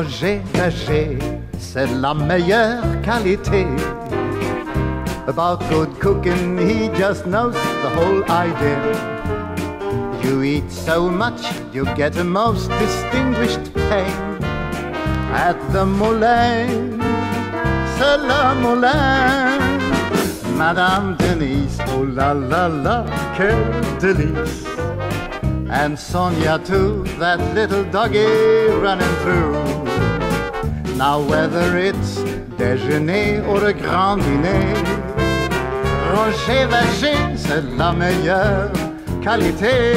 Roger Vergé, c'est la meilleure qualité. About good cooking, he just knows the whole idea. You eat so much, you get a most distinguished pain. At the moulin, c'est le moulin. Madame Denise, oh la la la, quelle délice. And Sonia too, that little doggy running through. Now whether it's déjeuner or a grand dîner, Roger Vergé, c'est la meilleure qualité.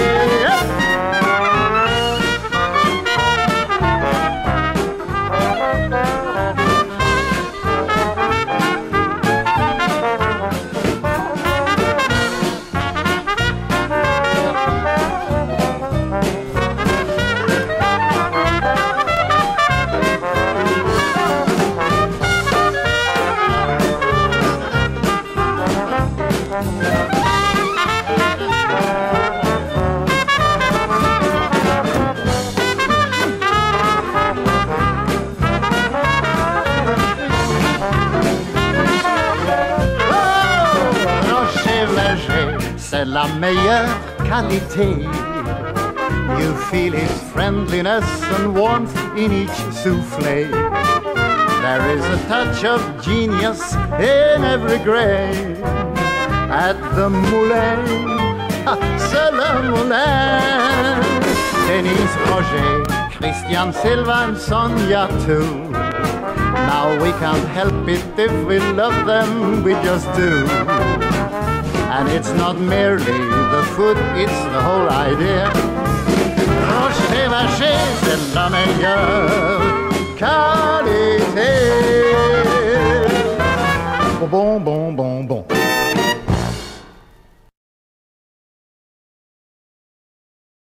C'est la meilleure qualité. You feel his friendliness and warmth in each soufflé. There is a touch of genius in every grain. At the moulin, c'est le moulin. Denise, Roger, Christian, Silva and Sonia too. Now we can't help it if we love them, we just do. And it's not merely the food, it's the whole idea. Roger Vergé, c'est la meilleure qualité. Bon, bon, bon.